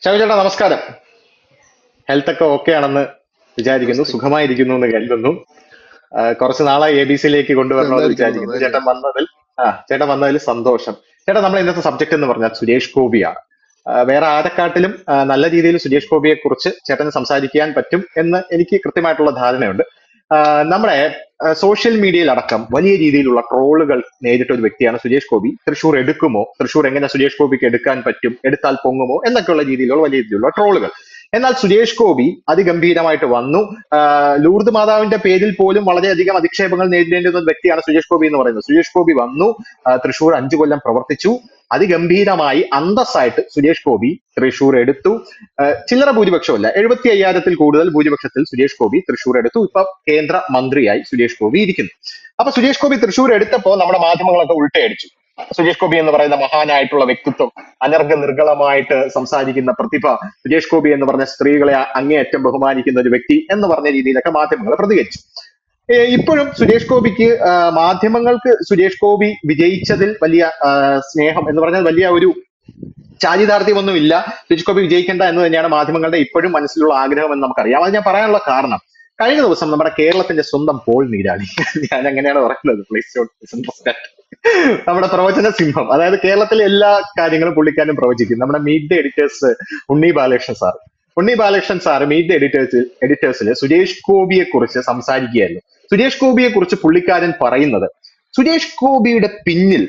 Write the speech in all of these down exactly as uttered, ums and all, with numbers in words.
ഷാമി ചേട്ടാ നമസ്കാരം. ഹെൽത്ത് ഒക്കെ ഓക്കെ ആണെന്ന് വിചാരിക്കുന്നു, നമസ്തേ. സുഖമായിരിക്കുന്നു എന്ന് കരുതുന്നു. ആ, കുറച്ച് നാളായി എ ബി സിയിലേക്ക് കൊണ്ടുവരണമെന്ന് നന്നായിരിക്കുന്നു, വിചാരിക്കുന്നു. ചേട്ടൻ നന്നായിരിക്കുന്നു. വന്നതിൽ ആ ചേട്ടൻ വന്നതിൽ സന്തോഷം. ചേട്ടാ, നമ്മൾ ഇന്നത്തെ സബ്ജക്ട് എന്ന് പറഞ്ഞാൽ സുരേഷ് ഗോപിയാണ്. ആ, വേറെ ആരെക്കാട്ടിലും ആ, നല്ല രീതിയിൽ സുരേഷ് ഗോപിയെ കുറിച്ച് ചേട്ടന് സംസാരിക്കാൻ പറ്റും എന്ന് എനിക്ക് കൃത്യമായിട്ടുള്ള ധാരണയുണ്ട്. ആ, നമ്മുടെ സോഷ്യൽ മീഡിയയിൽ അടക്കം വലിയ രീതിയിലുള്ള ട്രോളുകൾ നേരിട്ട ഒരു വ്യക്തിയാണ് സുരേഷ് ഗോപി. തൃശൂർ എടുക്കുമോ, തൃശൂർ എങ്ങനെ സുരേഷ് ഗോപിക്ക് എടുക്കാൻ പറ്റും, എടുത്താൽ പൊങ്ങുമോ എന്നൊക്കെയുള്ള രീതിയിലുള്ള വലിയ രീതിയിലുള്ള ട്രോളുകൾ. എന്നാൽ സുരേഷ് ഗോപി അതിഗംഭീരമായിട്ട് വന്നു. ആഹ് ലൂർദ് മാതാവിന്റെ പേരിൽ പോലും വളരെയധികം അധിക്ഷേപങ്ങൾ നേരിടേണ്ടുന്ന ഒരു വ്യക്തിയാണ് സുരേഷ് ഗോപി എന്ന് പറയുന്നത്. സുരേഷ് ഗോപി വന്നു, ആഹ് തൃശൂർ അഞ്ചു കൊല്ലം പ്രവർത്തിച്ചു, അതിഗംഭീരമായി അന്തസ്സായിട്ട് സുരേഷ് ഗോപി തൃശൂർ എടുത്തു. ആഹ് ചില്ലറ ഭൂരിപക്ഷമല്ല, എഴുപത്തി അയ്യായിരത്തിൽ കൂടുതൽ ഭൂരിപക്ഷത്തിൽ സുരേഷ് ഗോപി തൃശൂർ എടുത്തു. ഇപ്പൊ കേന്ദ്ര മന്ത്രിയായി സുരേഷ് ഗോപി ഇരിക്കുന്നു. അപ്പൊ സുരേഷ് ഗോപി തൃശൂർ എടുത്തപ്പോ നമ്മുടെ മാധ്യമങ്ങളൊക്കെ ഉൾട്ടയടിച്ചു. സുരേഷ് ഗോപി എന്ന് പറയുന്ന മഹാനായിട്ടുള്ള വ്യക്തിത്വം, അനർഘ നിർഗളമായിട്ട് സംസാരിക്കുന്ന പ്രതിഭ, സുരേഷ് ഗോപി എന്ന് പറഞ്ഞ സ്ത്രീകളെ അങ്ങേയറ്റം ബഹുമാനിക്കുന്ന ഒരു വ്യക്തി എന്ന് പറഞ്ഞ രീതിയിലൊക്കെ മാധ്യമങ്ങൾ പ്രതികരിച്ചു. ഏ, ഇപ്പോഴും സുരേഷ് ഗോപിക്ക് ആ, മാധ്യമങ്ങൾക്ക് സുരേഷ് ഗോപി വിജയിച്ചതിൽ വലിയ ആ, സ്നേഹം എന്ന് പറഞ്ഞാൽ വലിയ ഒരു ചാരിതാർത്ഥ്യമൊന്നും ഇല്ല. സുരേഷ് ഗോപി വിജയിക്കേണ്ട എന്ന് തന്നെയാണ് മാധ്യമങ്ങളുടെ ഇപ്പോഴും മനസ്സിലുള്ള ആഗ്രഹം എന്ന് നമുക്കറിയാം. അത് ഞാൻ പറയാനുള്ള കാരണം, കഴിഞ്ഞ ദിവസം നമ്മുടെ കേരളത്തിന്റെ സ്വന്തം പോൾ നീരാളി, ഞാൻ അങ്ങനെയാണ് പറയുന്നത്, പ്ലീസ് നമ്മുടെ പ്രവചന സിംഹം, അതായത് കേരളത്തിലെ എല്ലാ കാര്യങ്ങളും പുള്ളിക്കാരനും പ്രവചിക്കും. നമ്മുടെ meet the editors Unni Balakrishnan sir Unni Balakrishnan sir meet the എഡിറ്റേഴ്സിൽ എഡിറ്റേഴ്സിൽ സുരേഷ് ഗോപിയെ കുറിച്ച് സംസാരിക്കുകയായിരുന്നു. സുരേഷ് ഗോപിയെ കുറിച്ച് പുള്ളിക്കാരൻ പറയുന്നത്, സുരേഷ് ഗോപിയുടെ പിന്നിൽ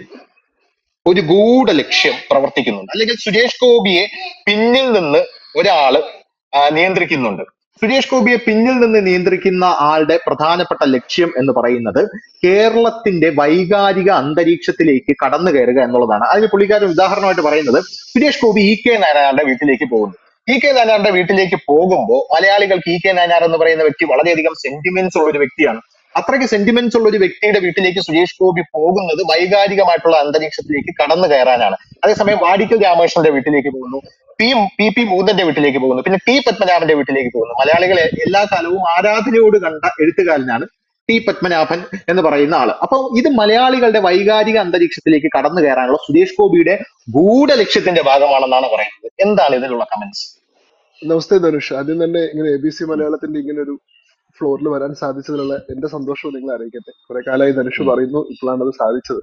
ഒരു ഗൂഢ ലക്ഷ്യം പ്രവർത്തിക്കുന്നുണ്ട്, അല്ലെങ്കിൽ സുരേഷ് ഗോപിയെ പിന്നിൽ നിന്ന് ഒരാള് ആ, നിയന്ത്രിക്കുന്നുണ്ട്. സുരേഷ് ഗോപിയെ പിന്നിൽ നിന്ന് നിയന്ത്രിക്കുന്ന ആളുടെ പ്രധാനപ്പെട്ട ലക്ഷ്യം എന്ന് പറയുന്നത് കേരളത്തിന്റെ വൈകാരിക അന്തരീക്ഷത്തിലേക്ക് കടന്നു കയറുക എന്നുള്ളതാണ്. അതിന് പുള്ളിക്കാരൻ ഉദാഹരണമായിട്ട് പറയുന്നത്, സുരേഷ് ഗോപി ഇ കെ നായനാരുടെ വീട്ടിലേക്ക് പോകുന്നു. ഇ കെ നായനാരുടെ വീട്ടിലേക്ക് പോകുമ്പോൾ മലയാളികൾക്ക് ഇ കെ നായനാർ എന്ന് പറയുന്ന വ്യക്തി വളരെയധികം സെന്റിമെന്റ്സ് ഉള്ള ഒരു വ്യക്തിയാണ്. അത്രയ്ക്ക് സെന്റിമെന്റ്സ് ഉള്ള ഒരു വ്യക്തിയുടെ വീട്ടിലേക്ക് സുരേഷ് ഗോപി പോകുന്നത് വൈകാരികമായിട്ടുള്ള അന്തരീക്ഷത്തിലേക്ക് കടന്നു കയറാനാണ്. അതേസമയം വാടിക്കൽ രാമകൃഷ്ണന്റെ വീട്ടിലേക്ക് പോകുന്നു, പി പി പി മൂന്നന്റെ വീട്ടിലേക്ക് പോകുന്നു, പിന്നെ ടി പത്മനാഭന്റെ വീട്ടിലേക്ക് പോകുന്നു. മലയാളികളെ എല്ലാ കാലവും ആരാധനയോട് കണ്ട എഴുത്തുകാരനാണ് ടി പത്മനാഭൻ എന്ന് പറയുന്ന ആള്. അപ്പൊ ഇത് മലയാളികളുടെ വൈകാരിക അന്തരീക്ഷത്തിലേക്ക് കടന്നു കയറാനുള്ള സുരേഷ് ഗോപിയുടെ ഗൂഢ ലക്ഷ്യത്തിന്റെ ഭാഗമാണെന്നാണ് പറയുന്നത്. എന്താണ് ഇതിലുള്ള കമന്റ്സ്? നമസ്തേ ധനുഷ്. ആദ്യം തന്നെ ഇങ്ങനെ എ ബി സി മലയാളത്തിന്റെ ഇങ്ങനെ ഒരു ഫ്ലോറിൽ വരാൻ സാധിച്ചതിലുള്ള എന്റെ സന്തോഷവും നിങ്ങൾ അറിയിക്കട്ടെ. കുറെ കാലമായി ധനുഷ് പറയുന്നു, ഇപ്പോഴാണ് അത് സാധിച്ചത്.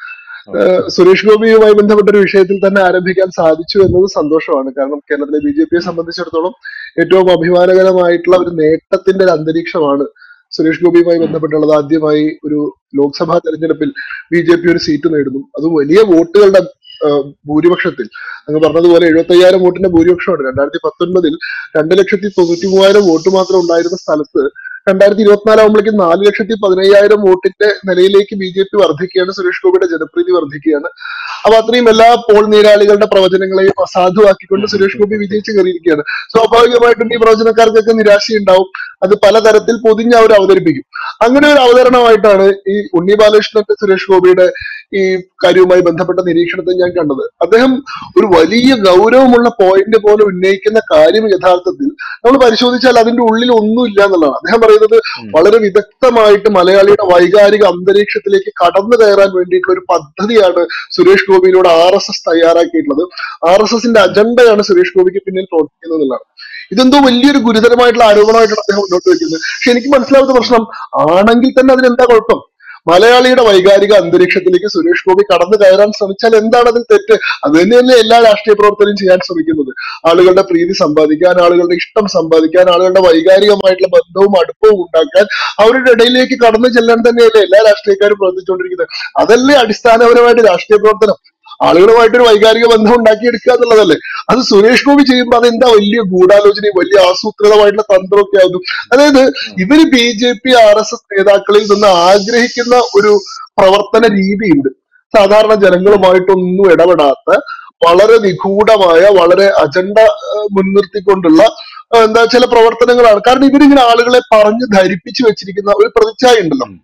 ഏഹ് സുരേഷ് ഗോപിയുമായി ബന്ധപ്പെട്ട ഒരു വിഷയത്തിൽ തന്നെ ആരംഭിക്കാൻ സാധിച്ചു എന്നത് സന്തോഷമാണ്. കാരണം കേരളത്തിലെ ബി ജെ പിയെ സംബന്ധിച്ചിടത്തോളം ഏറ്റവും അഭിമാനകരമായിട്ടുള്ള ഒരു നേട്ടത്തിന്റെ ഒരു അന്തരീക്ഷമാണ് സുരേഷ് ഗോപിയുമായി ബന്ധപ്പെട്ടുള്ളത്. ആദ്യമായി ഒരു ലോക്സഭാ തെരഞ്ഞെടുപ്പിൽ ബി ജെ പി ഒരു സീറ്റ് നേടുന്നു, അത് വലിയ വോട്ടുകളുടെ ഏഹ് ഭൂരിപക്ഷത്തിൽ. അങ്ങ് പറഞ്ഞതുപോലെ എഴുപത്തി അയ്യായിരം വോട്ടിന്റെ ഭൂരിപക്ഷമാണ്. രണ്ടായിരത്തി പത്തൊൻപതിൽ രണ്ട് ലക്ഷത്തി തൊണ്ണൂറ്റി മൂവായിരം വോട്ട് മാത്രം ഉണ്ടായിരുന്ന സ്ഥലത്ത് രണ്ടായിരത്തി ഇരുപത്തിനാലാകുമ്പോഴേക്കും നാല് ലക്ഷത്തി പതിനയ്യായിരം വോട്ടിന്റെ നിലയിലേക്ക് ബി ജെ പി വർദ്ധിക്കുകയാണ്. സുരേഷ് ഗോപിയുടെ ജനപ്രീതി വർദ്ധിക്കുകയാണ്. അപ്പൊ അത്രയും എല്ലാ പോൾ നീരാളികളുടെ പ്രവചനങ്ങളെയും അസാധുവാക്കിക്കൊണ്ട് സുരേഷ് ഗോപി വിജയിച്ച് കയറിയിരിക്കുകയാണ്. സ്വാഭാവികമായിട്ടും ഈ പ്രവചനക്കാർക്കൊക്കെ നിരാശയുണ്ടാവും. അത് പലതരത്തിൽ പൊതിഞ്ഞ് അവർ അവതരിപ്പിക്കും. അങ്ങനെ ഒരു അവതരണമായിട്ടാണ് ഈ ഉണ്ണി ബാലകൃഷ്ണന്റെ സുരേഷ് ഗോപിയുടെ ഈ കാര്യവുമായി ബന്ധപ്പെട്ട നിരീക്ഷണത്തെ ഞാൻ കണ്ടത്. അദ്ദേഹം ഒരു വലിയ ഗൗരവമുള്ള പോയിന്റ് പോലെ ഉന്നയിക്കുന്ന കാര്യം യഥാർത്ഥത്തിൽ നമ്മൾ പരിശോധിച്ചാൽ അതിന്റെ ഉള്ളിൽ ഒന്നുമില്ല എന്നുള്ളതാണ്. അദ്ദേഹം പറയുന്നത് വളരെ വിദഗ്ധമായിട്ട് മലയാളിയുടെ വൈകാരിക അന്തരീക്ഷത്തിലേക്ക് കടന്നു കയറാൻ വേണ്ടിയിട്ടുള്ള ഒരു പദ്ധതിയാണ് സുരേഷ് ഗോപിയിലൂടെ ആർ എസ് എസ് തയ്യാറാക്കിയിട്ടുള്ളത്. ആർ എസ് എസിന്റെ അജണ്ടയാണ് സുരേഷ് ഗോപിക്ക് പിന്നിൽ പ്രവർത്തിക്കുന്നത് എന്നുള്ളതാണ്. ഇതെന്തോ വലിയൊരു ഗുരുതരമായിട്ടുള്ള ആരോപണമായിട്ടാണ് അദ്ദേഹം മുന്നോട്ട് വെക്കുന്നത്. പക്ഷെ എനിക്ക് മനസ്സിലാവുന്ന പ്രശ്നം, ആണെങ്കിൽ തന്നെ അതിനെന്താ കുഴപ്പം? മലയാളിയുടെ വൈകാരിക അന്തരീക്ഷത്തിലേക്ക് സുരേഷ് ഗോപി കടന്നു കയറാൻ ശ്രമിച്ചാൽ എന്താണ് അതിൽ തെറ്റ്? അത് തന്നെയല്ലേ എല്ലാ രാഷ്ട്രീയ പ്രവർത്തകരും ചെയ്യാൻ ശ്രമിക്കുന്നത്. ആളുകളുടെ പ്രീതി സമ്പാദിക്കാൻ, ആളുകളുടെ ഇഷ്ടം സമ്പാദിക്കാൻ, ആളുകളുടെ വൈകാരികമായിട്ടുള്ള ബന്ധവും അടുപ്പവും ഉണ്ടാക്കാൻ, അവരുടെ ഇടയിലേക്ക് കടന്നു ചെല്ലാൻ തന്നെയല്ലേ എല്ലാ രാഷ്ട്രീയക്കാരും പ്രവർത്തിച്ചുകൊണ്ടിരിക്കുന്നത്. അതല്ലേ അടിസ്ഥാനപരമായിട്ട് രാഷ്ട്രീയ പ്രവർത്തനം. ആളുകളുമായിട്ടൊരു വൈകാരിക ബന്ധം ഉണ്ടാക്കിയെടുക്കുക എന്നുള്ളതല്ലേ. അത് സുരേഷ് ഗോപി ചെയ്യുമ്പോൾ അതെന്താ വലിയ ഗൂഢാലോചനയും വലിയ ആസൂത്രിതമായിട്ടുള്ള തന്ത്രമൊക്കെ ആകുന്നു. അതായത് ഇവര് B J P R S S നേതാക്കളിൽ നിന്ന് ആഗ്രഹിക്കുന്ന ഒരു പ്രവർത്തന രീതിയുണ്ട്. സാധാരണ ജനങ്ങളുമായിട്ടൊന്നും ഇടപെടാത്ത, വളരെ നിഗൂഢമായ, വളരെ അജണ്ട ഏഹ്, മുൻനിർത്തിക്കൊണ്ടുള്ള ഏഹ്, എന്താ ചില പ്രവർത്തനങ്ങളാണ്. കാരണം ഇവരിങ്ങനെ ആളുകളെ പറഞ്ഞ് ധരിപ്പിച്ചു വെച്ചിരിക്കുന്ന ഒരു പ്രതിച്ഛായ ഉണ്ടല്ലോ.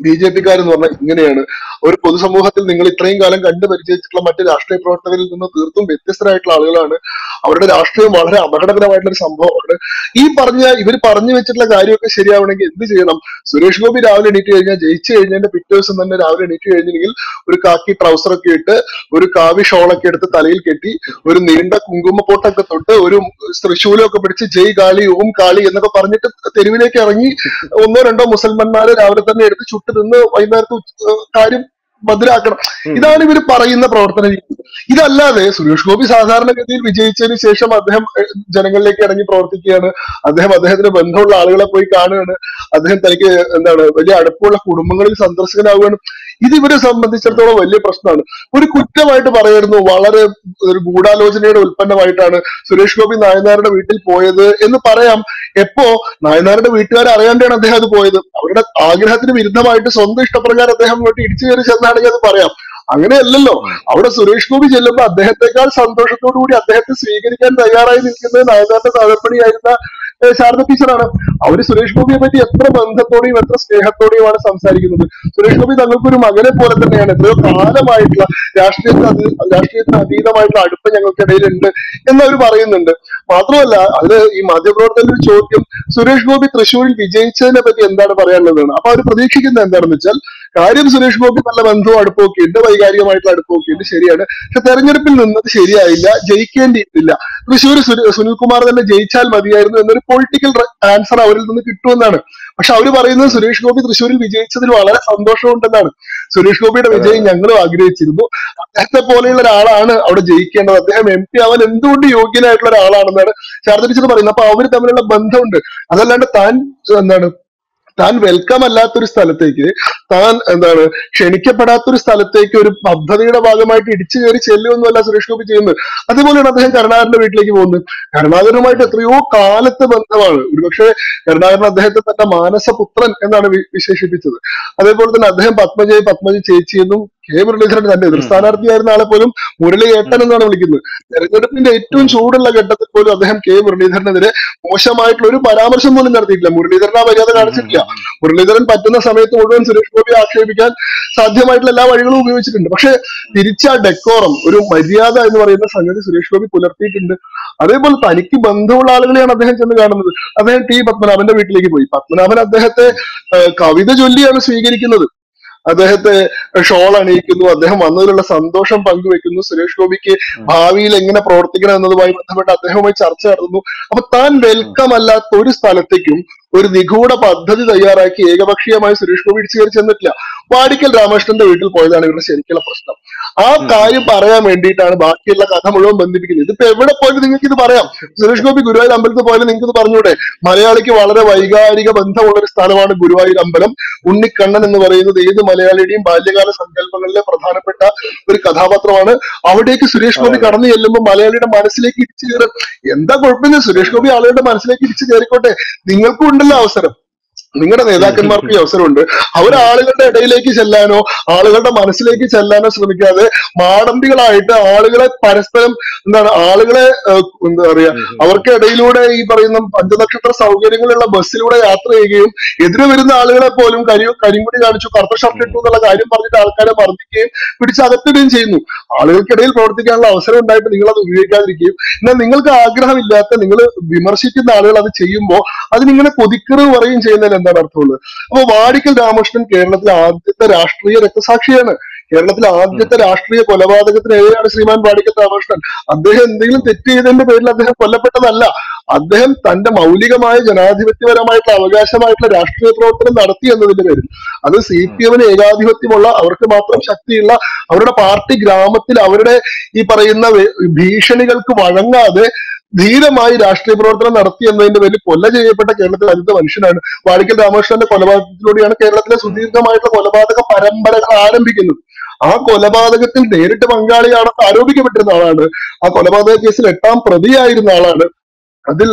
ബി ജെ പിക്കാരെന്ന് പറഞ്ഞാൽ ഇങ്ങനെയാണ്. ഒരു പൊതുസമൂഹത്തിൽ നിങ്ങൾ ഇത്രയും കാലം കണ്ടു പരിചയിച്ചിട്ടുള്ള മറ്റ് രാഷ്ട്രീയ പ്രവർത്തകരിൽ നിന്ന് തീർത്തും വ്യത്യസ്തരായിട്ടുള്ള ആളുകളാണ്. അവരുടെ രാഷ്ട്രീയം വളരെ അപകടകരമായിട്ടുള്ള ഒരു സംഭവമാണ്. ഈ പറഞ്ഞ ഇവർ പറഞ്ഞു വെച്ചിട്ടുള്ള കാര്യമൊക്കെ ശരിയാവണമെങ്കിൽ എന്ത് ചെയ്യണം? സുരേഷ് ഗോപി രാവിലെ എണീറ്റ് കഴിഞ്ഞാൽ, ജയിച്ചു കഴിഞ്ഞതിന്റെ പിറ്റേ ദിവസം തന്നെ രാവിലെ എണീറ്റ് കഴിഞ്ഞിട്ടുണ്ടെങ്കിൽ ഒരു കാക്കി ട്രൗസറൊക്കെ ഇട്ട് ഒരു കാവി ഷോളൊക്കെ എടുത്ത് തലയിൽ കെട്ടി ഒരു നീണ്ട കുങ്കുമപ്പൊട്ടൊക്കെ തൊട്ട് ഒരു തൃശൂലൊക്കെ പിടിച്ച് ജയ് കാളി ഓം കാളി എന്നൊക്കെ പറഞ്ഞിട്ട് തെരുവിലേക്ക് ഇറങ്ങി ഒന്നോ രണ്ടോ മുസൽമാന്മാരെ രാവിലെ തന്നെ എടുത്ത് ചുട്ട് നിന്ന് വൈകുന്നേരത്ത് കാര്യം ഭദ്രാക്കണം. ഇതാണ് ഇവർ പറയുന്ന പ്രവർത്തന രീതി. ഇതല്ലാതെ സുരേഷ് ഗോപി സാധാരണഗതിയിൽ വിജയിച്ചതിന് ശേഷം അദ്ദേഹം ജനങ്ങളിലേക്ക് ഇറങ്ങി പ്രവർത്തിക്കുകയാണ്. അദ്ദേഹം അദ്ദേഹത്തിന് ബന്ധമുള്ള ആളുകളെ പോയി കാണുകയാണ്. അദ്ദേഹം തനിക്ക് എന്താണ് വലിയ അടുപ്പമുള്ള കുടുംബങ്ങളിൽ സന്ദർശകനാവുകയാണ്. ഇത് ഇവരെ സംബന്ധിച്ചിടത്തോളം വലിയ പ്രശ്നമാണ്. ഒരു കുറ്റമായിട്ട് പറയായിരുന്നു, വളരെ ഒരു ഗൂഢാലോചനയുടെ ഉൽപ്പന്നമായിട്ടാണ് സുരേഷ് ഗോപി നായനാരുടെ വീട്ടിൽ പോയത് എന്ന് പറയാം. എപ്പോ നായനാരുടെ വീട്ടുകാരെ അറിയാണ്ടാണ് അദ്ദേഹം അത് പോയത്. അവരുടെ ആഗ്രഹത്തിന് വിരുദ്ധമായിട്ട് സ്വന്തം ഇഷ്ടപ്രകാരം അദ്ദേഹം ഇങ്ങോട്ട് ഇടിച്ചു കയറി ചെന്നാണെങ്കിൽ അത് പറയാം. അങ്ങനെയല്ലല്ലോ. അവിടെ സുരേഷ് ഗോപി ചെല്ലുമ്പോൾ അദ്ദേഹത്തെക്കാൾ സന്തോഷത്തോടു കൂടി അദ്ദേഹത്തെ സ്വീകരിക്കാൻ തയ്യാറായി നിൽക്കുന്നത് നായനാരുടെ സഹധർമ്മിണിയായിരുന്ന ശാരദ ടീച്ചറാണ്. അവര് സുരേഷ് ഗോപിയെ പറ്റി എത്ര ബന്ധത്തോടെയും എത്ര സ്നേഹത്തോടെയുമാണ് സംസാരിക്കുന്നത്. സുരേഷ് ഗോപി തങ്ങൾക്കൊരു മകനെ പോലെ തന്നെയാണ്. എത്രയോ കാലമായിട്ടുള്ള രാഷ്ട്രീയത്തിന് അതി രാഷ്ട്രീയത്തിന് അതീതമായിട്ടുള്ള അടുപ്പം ഞങ്ങൾക്കിടയിലുണ്ട് എന്നവർ പറയുന്നുണ്ട്. മാത്രമല്ല അതില് ഈ മാധ്യമപ്രവർത്തകരുടെ ഒരു ചോദ്യം, സുരേഷ് ഗോപി തൃശ്ശൂരിൽ വിജയിച്ചതിനെ പറ്റി എന്താണ് പറയാനുള്ളതാണ്. അപ്പൊ അവർ പ്രതീക്ഷിക്കുന്നത് എന്താണെന്ന് വെച്ചാൽ, കാര്യം സുരേഷ് ഗോപി നല്ല ബന്ധവും അടുപ്പമൊക്കെ ഉണ്ട്, വൈകാരികമായിട്ടുള്ള അടുപ്പമൊക്കെ ഉണ്ട്, ശരിയാണ്. പക്ഷെ തെരഞ്ഞെടുപ്പിൽ നിന്നത് ശരിയായില്ല, ജയിക്കേണ്ടിയിട്ടില്ല. തൃശ്ശൂർ സുനിൽകുമാർ തന്നെ ജയിച്ചാൽ മതിയായിരുന്നു എന്നൊരു പൊളിറ്റിക്കൽ ആൻസർ അവരിൽ നിന്ന് കിട്ടുമെന്നാണ്. പക്ഷെ അവര് പറയുന്നത് സുരേഷ് ഗോപി തൃശ്ശൂരിൽ വിജയിച്ചതിൽ വളരെ സന്തോഷമുണ്ടെന്നാണ്. സുരേഷ് ഗോപിയുടെ വിജയം ഞങ്ങളും ആഗ്രഹിച്ചിരുന്നു. അദ്ദേഹത്തെ പോലെയുള്ള ഒരാളാണ് അവിടെ ജയിക്കേണ്ടത്. അദ്ദേഹം എം പി ആവാൻ എന്തുകൊണ്ട് യോഗ്യനായിട്ടുള്ള ഒരാളാണെന്നാണ് ശാരദ ടീച്ചർ പറയുന്നത്. അപ്പൊ അവര് തമ്മിലുള്ള ബന്ധമുണ്ട്. അതല്ലാണ്ട് താൻ എന്താണ് താൻ വെൽക്കം അല്ലാത്തൊരു സ്ഥലത്തേക്ക്, താൻ എന്താണ് ക്ഷണിക്കപ്പെടാത്തൊരു സ്ഥലത്തേക്ക് ഒരു പദ്ധതിയുടെ ഭാഗമായിട്ട് ഇടിച്ചു കയറി ചെല്ലുമെന്നല്ല സുരേഷ് ഗോപി ചെയ്യുന്നത്. അതുപോലെയാണ് അദ്ദേഹം കരുണാകരന്റെ വീട്ടിലേക്ക് പോകുന്നത്. കരുണാകരനുമായിട്ട് എത്രയോ കാലത്തെ ബന്ധമാണ്. ഒരുപക്ഷെ കരുണാകരൻ അദ്ദേഹത്തെ തന്റെ മാനസപുത്രൻ എന്നാണ് വിശേഷിപ്പിച്ചത്. അതേപോലെ തന്നെ അദ്ദേഹം പത്മജയെ പത്മജ ചേച്ചി എന്നും കെ മുരളീധരൻ തന്റെ എതിർ സ്ഥാനാർത്ഥിയായിരുന്ന ആളെ പോലും മുരളി ഏട്ടൻ എന്നാണ് വിളിക്കുന്നത്. തെരഞ്ഞെടുപ്പിന്റെ ഏറ്റവും ചൂടുള്ള ഘട്ടത്തിൽ പോലും അദ്ദേഹം കെ മുരളീധരനെതിരെ മോശമായിട്ടുള്ള ഒരു പരാമർശം പോലും നടത്തിയിട്ടില്ല. മുരളീധരൻ ആ മര്യാദ കാണിച്ചിട്ടില്ല. മുരളീധരൻ പറ്റുന്ന സമയത്ത് മുഴുവൻ സുരേഷ് ഗോപിയെ ആക്ഷേപിക്കാൻ സാധ്യമായിട്ടുള്ള എല്ലാ വഴികളും ഉപയോഗിച്ചിട്ടുണ്ട്. പക്ഷെ തിരിച്ച ഡെക്കോറം, ഒരു മര്യാദ എന്ന് പറയുന്ന സംഗതി സുരേഷ് ഗോപി പുലർത്തിയിട്ടുണ്ട്. അതേപോലെ തനിക്ക് ബന്ധമുള്ള ആളുകളെയാണ് അദ്ദേഹം ചെന്ന് കാണുന്നത്. അദ്ദേഹം ടി പത്മനാഭന്റെ വീട്ടിലേക്ക് പോയി. പത്മനാഭൻ അദ്ദേഹത്തെ കവിത ചൊല്ലിയാണ് സ്വീകരിക്കുന്നത്. അദ്ദേഹത്തെ ഷോൾ അണിയിക്കുന്നു. അദ്ദേഹം വന്നതിലുള്ള സന്തോഷം പങ്കുവെക്കുന്നു. സുരേഷ് ഗോപിക്ക് ഭാവിയിൽ എങ്ങനെ പ്രവർത്തിക്കണം എന്നതുമായി ബന്ധപ്പെട്ട് അദ്ദേഹവുമായി ചർച്ച നടത്തുന്നു. അപ്പൊ താൻ വെൽക്കം അല്ലാത്ത ഒരു സ്ഥലത്തേക്കും ഒരു നിഗൂഢ പദ്ധതി തയ്യാറാക്കി ഏകപക്ഷീയമായി സുരേഷ് ഗോപി ഇടിച്ചു കയറി ചെന്നിട്ടില്ല. വാടിക്കൽ രാമകൃഷ്ണന്റെ വീട്ടിൽ പോയതാണ് ഇവരുടെ ശരിക്കുള്ള പ്രശ്നം. ആ കാര്യം പറയാൻ വേണ്ടിയിട്ടാണ് ബാക്കിയുള്ള കഥ മുഴുവൻ ബന്ധിപ്പിക്കുന്നത്. ഇതിപ്പോ എവിടെ പോയാലും നിങ്ങൾക്ക് ഇത് പറയാം. സുരേഷ് ഗോപി ഗുരുവായൂർ അമ്പലത്തിൽ പോയാലും നിങ്ങൾക്ക് ഇത് പറഞ്ഞൂടെ? മലയാളിക്ക് വളരെ വൈകാരിക ബന്ധമുള്ള ഒരു സ്ഥലമാണ് ഗുരുവായൂർ അമ്പലം. ഉണ്ണിക്കണ്ണൻ എന്ന് പറയുന്നത് ഏത് മലയാളിയുടെയും ബാല്യകാല സങ്കല്പങ്ങളിലെ പ്രധാനപ്പെട്ട ഒരു കഥാപാത്രമാണ്. അവിടേക്ക് സുരേഷ് ഗോപി കടന്നു ചെല്ലുമ്പോൾ മലയാളിയുടെ മനസ്സിലേക്ക് ഇടിച്ചു കയറും. എന്താ കുഴപ്പമില്ല, സുരേഷ് ഗോപി ആളുകളുടെ മനസ്സിലേക്ക് ഇടിച്ചു കയറിക്കോട്ടെ. നിങ്ങൾക്കും ഉണ്ടല്ലോ അവസരം, നിങ്ങളുടെ നേതാക്കന്മാർക്ക് ഈ അവസരമുണ്ട്. അവർ ആളുകളുടെ ഇടയിലേക്ക് ചെല്ലാനോ ആളുകളുടെ മനസ്സിലേക്ക് ചെല്ലാനോ ശ്രമിക്കാതെ മാടമ്പികളായിട്ട് ആളുകളെ പരസ്പരം എന്താണ് ആളുകളെ എന്താ പറയാ അവർക്ക് ഇടയിലൂടെ ഈ പറയുന്ന പഞ്ചനക്ഷത്ര സൗകര്യങ്ങളുള്ള ബസ്സിലൂടെ യാത്ര ചെയ്യുകയും എതിരെ വരുന്ന ആളുകളെ പോലും കരി കരിങ്കുടി കാണിച്ചു, കറുത്ത ഷർട്ട് ഇട്ടു എന്നുള്ള കാര്യം പറഞ്ഞിട്ട് ആൾക്കാരെ മർദ്ദിക്കുകയും പിടിച്ചകത്തിടുകയും ചെയ്യുന്നു. ആളുകൾക്കിടയിൽ പ്രവർത്തിക്കാനുള്ള അവസരം ഉണ്ടായിട്ട് നിങ്ങൾ അത് ഉപയോഗിക്കാതിരിക്കുകയും, എന്നാൽ നിങ്ങൾക്ക് ആഗ്രഹമില്ലാത്ത നിങ്ങൾ വിമർശിക്കുന്ന ആളുകൾ അത് ചെയ്യുമ്പോൾ അതിനിങ്ങനെ കൊതിക്കറിവ് പറയുകയും ചെയ്യുന്നതിൽ എന്താണ് അർത്ഥമുള്ളത്? അപ്പൊ വാടിക്കൽ രാമകൃഷ്ണൻ കേരളത്തിലെ ആദ്യത്തെ രാഷ്ട്രീയ രക്തസാക്ഷിയാണ്. കേരളത്തിലെ ആദ്യത്തെ രാഷ്ട്രീയ കൊലപാതകത്തിന് എതിരെയാണ് ശ്രീമാൻ വാടിക്കൽ രാമകൃഷ്ണൻ. അദ്ദേഹം എന്തെങ്കിലും തെറ്റ് ചെയ്തതിന്റെ പേരിൽ അദ്ദേഹം കൊല്ലപ്പെട്ടതല്ല. അദ്ദേഹം തന്റെ മൗലികമായ ജനാധിപത്യപരമായിട്ടുള്ള അവകാശമായിട്ടുള്ള രാഷ്ട്രീയ പ്രവർത്തനം നടത്തി എന്നതിന്റെ പേരിൽ, അത് സി പി എമ്മിന് ഏകാധിപത്യമുള്ള, അവർക്ക് മാത്രം ശക്തിയുള്ള അവരുടെ പാർട്ടി ഗ്രാമത്തിൽ അവരുടെ ഈ പറയുന്ന ഭീഷണികൾക്ക് വഴങ്ങാതെ ധീരമായി രാഷ്ട്രീയ പ്രവർത്തനം നടത്തി എന്നതിന്റെ പേരിൽ കൊല ചെയ്യപ്പെട്ട കേരളത്തിലെ ആദ്യത്തെ മനുഷ്യനാണ്. വാടിക്കൽ രാമകൃഷ്ണന്റെ കൊലപാതകത്തിലൂടെയാണ് കേരളത്തിലെ സുദീർഘമായിട്ടുള്ള കൊലപാതക പരമ്പരകൾ ആരംഭിക്കുന്നത്. ആ കൊലപാതകത്തിൽ നേരിട്ട് പങ്കാളിയാണെന്ന് ആരോപിക്കപ്പെട്ടിരുന്ന ആളാണ്. ആ കൊലപാതക കേസിൽ എട്ടാം പ്രതിയായിരുന്ന ആളാണ്. അതിൽ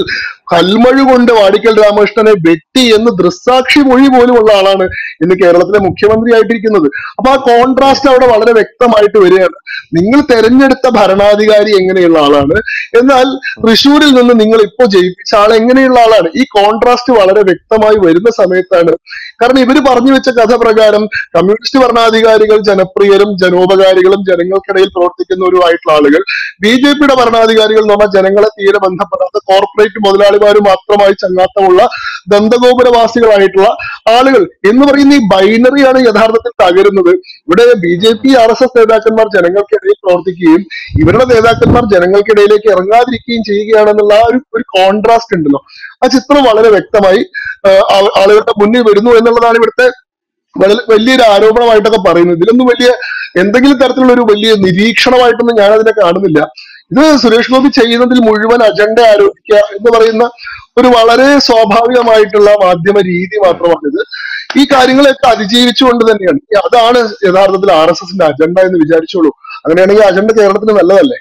കൽമഴു കൊണ്ട് വാടിക്കൽ രാമകൃഷ്ണനെ വെട്ടി എന്ന് ദൃക്സാക്ഷി മൊഴി പോലും ഉള്ള ആളാണ് ഇന്ന് കേരളത്തിലെ മുഖ്യമന്ത്രി ആയിട്ടിരിക്കുന്നത്. അപ്പൊ ആ കോൺട്രാസ്റ്റ് അവിടെ വളരെ വ്യക്തമായിട്ട് വരികയാണ്. നിങ്ങൾ തെരഞ്ഞെടുത്ത ഭരണാധികാരി എങ്ങനെയുള്ള ആളാണ്, എന്നാൽ തൃശ്ശൂരിൽ നിന്ന് നിങ്ങൾ ഇപ്പോ ജയിപ്പിച്ച ആൾ എങ്ങനെയുള്ള ആളാണ്. ഈ കോൺട്രാസ്റ്റ് വളരെ വ്യക്തമായി വരുന്ന സമയത്താണ്, കാരണം ഇവര് പറഞ്ഞു വെച്ച കഥ പ്രകാരം കമ്മ്യൂണിസ്റ്റ് ഭരണാധികാരികൾ ജനപ്രിയരും ജനോപകാരികളും ജനങ്ങൾക്കിടയിൽ പ്രവർത്തിക്കുന്നവരുമായിട്ടുള്ള ആളുകൾ, ബി ജെ പിയുടെ ഭരണാധികാരികൾ എന്ന് പറഞ്ഞാൽ ജനങ്ങളെ തീരെ ബന്ധപ്പെടാത്ത കോർപ്പറേറ്റ് മുതലാളിമാരും മാത്രമായി ചങ്ങാത്തമുള്ള ദന്തഗോപുരവാസികളായിട്ടുള്ള ആളുകൾ എന്ന് പറയുന്ന ഈ ബൈനറിയാണ് യഥാർത്ഥത്തിൽ തകരുന്നത്. ഇവിടെ B J P R S S നേതാക്കന്മാർ ജനങ്ങൾക്കിടയിൽ പ്രവർത്തിക്കുകയും ഇവരുടെ നേതാക്കന്മാർ ജനങ്ങൾക്കിടയിലേക്ക് ഇറങ്ങാതിരിക്കുകയും ചെയ്യുകയാണെന്നുള്ള ആ ഒരു ഒരു കോൺട്രാസ്റ്റ് ഉണ്ടല്ലോ, ആ ചിത്രം വളരെ വ്യക്തമായി ആളുകളുടെ മുന്നിൽ വരുന്നു എന്നുള്ളതാണ് ഇവിടുത്തെ വളരെ വലിയൊരു ആരോപണമായിട്ടൊക്കെ പറയുന്നത്. ഇതിലൊന്നും വലിയ എന്തെങ്കിലും തരത്തിലുള്ള ഒരു വലിയ നിരീക്ഷണമായിട്ടൊന്നും ഞാൻ അതിനെ കാണുന്നില്ല. ഇത് സുരേഷ് ഗോപി ചെയ്യുന്നതിൽ മുഴുവൻ അജണ്ട ആരോപിക്കുക എന്ന് പറയുന്ന ഒരു വളരെ സ്വാഭാവികമായിട്ടുള്ള മാധ്യമ രീതി മാത്രമാണിത്. ഈ കാര്യങ്ങളെയൊക്കെ അതിജീവിച്ചുകൊണ്ട് തന്നെയാണ്, അതാണ് യഥാർത്ഥത്തിൽ ആർ എസ് എസിന്റെ അജണ്ട എന്ന് വിചാരിച്ചോളൂ. അങ്ങനെയാണെങ്കിൽ അജണ്ട കേരളത്തിന് നല്ലതല്ലേ?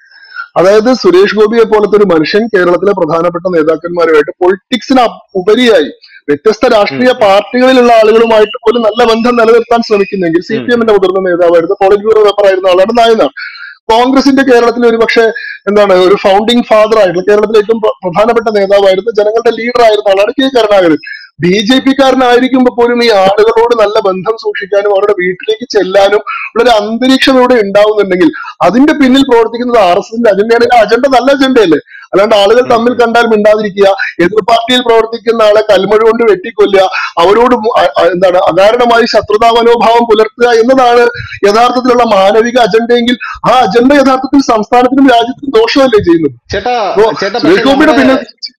അതായത് സുരേഷ് ഗോപിയെ പോലത്തെ ഒരു മനുഷ്യൻ കേരളത്തിലെ പ്രധാനപ്പെട്ട നേതാക്കന്മാരുമായിട്ട് പൊളിറ്റിക്സിന് ഉപരിയായി വ്യത്യസ്ത രാഷ്ട്രീയ പാർട്ടികളിലുള്ള ആളുകളുമായിട്ട് പോലും നല്ല ബന്ധം നിലനിർത്താൻ ശ്രമിക്കുന്നെങ്കിൽ, സി പി എമ്മിന്റെ മുതിർന്ന നേതാവായിരുന്നു, പോളിറ്റ് ബ്യൂറോ മെമ്പർ ആയിരുന്ന ആളാണ് നായനാർ. കോൺഗ്രസിന്റെ കേരളത്തിലെ ഒരു പക്ഷേ എന്താണ് ഒരു ഫൗണ്ടിങ് ഫാദർ ആയിട്ടുള്ള കേരളത്തിലെ ഏറ്റവും പ്രധാനപ്പെട്ട നേതാവായിരുന്ന ജനങ്ങളുടെ ലീഡർ ആയിരുന്ന ആളാണ് കെ കരുണാകരൻ. ബി ജെ പിക്കാരനായിരിക്കുമ്പോൾ പോലും ഈ ആളുകളോട് നല്ല ബന്ധം സൂക്ഷിക്കാനും അവരുടെ വീട്ടിലേക്ക് ചെല്ലാനും ഉള്ളൊരു അന്തരീക്ഷം ഇവിടെ ഉണ്ടാവുന്നുണ്ടെങ്കിൽ അതിന്റെ പിന്നിൽ പ്രവർത്തിക്കുന്നത് ആർ എസ് എസിന്റെ അജണ്ടയാണെങ്കിൽ അജണ്ട നല്ല അജണ്ടയല്ലേ? അല്ലാണ്ട് ആളുകൾ തമ്മിൽ കണ്ടാൽ മിണ്ടാതിരിക്കുക, എതിർ പാർട്ടിയിൽ പ്രവർത്തിക്കുന്ന ആളെ കൽമഴ കൊണ്ട് വെട്ടിക്കൊല്ലുക, അവരോട് എന്താണ് അകാരണമായി ശത്രുതാ മനോഭാവം പുലർത്തുക എന്നതാണ് യഥാർത്ഥത്തിലുള്ള മാനവിക അജണ്ടയെങ്കിൽ ആ അജണ്ട യഥാർത്ഥത്തിൽ സംസ്ഥാനത്തിനും രാജ്യത്തിനും ദോഷമല്ലേ ചെയ്യുന്നത്? ചേട്ടാ സുരേഷ് ഗോപിയുടെ പിന്നെ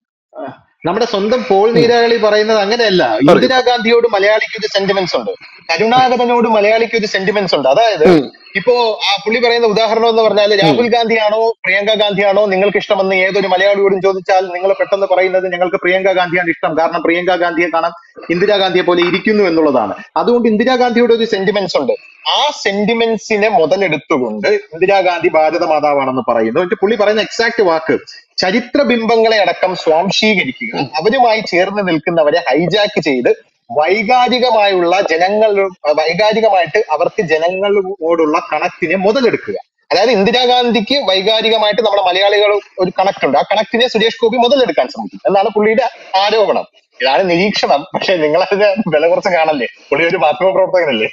നമ്മുടെ സ്വന്തം പോൾ നീരാളി പറയുന്നത് അങ്ങനെയല്ല. ഇന്ദിരാഗാന്ധിയോട് മലയാളിക്ക് ഒരു സെന്റിമെന്റ്സ് ഉണ്ട്, കരുണാകരനോട് മലയാളിക്ക് ഒരു സെന്റിമെന്റ്സ് ഉണ്ട്. അതായത് ഇപ്പോ ആ പുള്ളി പറയുന്ന ഉദാഹരണം എന്ന് പറഞ്ഞാൽ രാഹുൽ ഗാന്ധിയാണോ പ്രിയങ്ക ഗാന്ധിയാണോ നിങ്ങൾക്ക് ഇഷ്ടമെന്ന് ഏതൊരു മലയാളിയോടും ചോദിച്ചാൽ നിങ്ങൾ പെട്ടെന്ന് പറയുന്നത് ഞങ്ങൾക്ക് പ്രിയങ്ക ഗാന്ധിയാണ് ഇഷ്ടം, കാരണം പ്രിയങ്ക ഗാന്ധിയെ കാണാൻ ഇന്ദിരാഗാന്ധിയെ പോലെ ഇരിക്കുന്നു എന്നുള്ളതാണ്. അതുകൊണ്ട് ഇന്ദിരാഗാന്ധിയോട് ഒരു സെന്റിമെന്റ്സ് ഉണ്ട്. ആ സെന്റിമെന്റ്സിനെ മുതലെടുത്തുകൊണ്ട് ഇന്ദിരാഗാന്ധി ഭാരത മാതാവാണെന്ന് പറയുന്നു. എന്നിട്ട് പുള്ളി പറയുന്ന എക്സാക്ട് വാക്ക് ചരിത്ര ബിംബങ്ങളെ അടക്കം സ്വാംശീകരിക്കുക, അവരുമായി ചേർന്ന് നിൽക്കുന്നവരെ ഹൈജാക്ക് ചെയ്ത് വൈകാരികമായുള്ള ജനങ്ങൾ വൈകാരികമായിട്ട് അവർക്ക് ജനങ്ങളോടുള്ള കണക്റ്റിനെ മുതലെടുക്കുക. അതായത് ഇന്ദിരാഗാന്ധിക്ക് വൈകാരികമായിട്ട് നമ്മുടെ മലയാളികൾ ഒരു കണക്ട് ഉണ്ട്, ആ കണക്റ്റിനെ സുരേഷ് ഗോപി മുതലെടുക്കാൻ ശ്രമിക്കും എന്നാണ് പുള്ളിയുടെ ആരോപണം. ഇതാണ് നിരീക്ഷണം. പക്ഷെ നിങ്ങളതിന് വില കുറച്ച് കാണല്ലേ, പുള്ളി ഒരു മാധ്യമ പ്രവർത്തകനല്ലേ?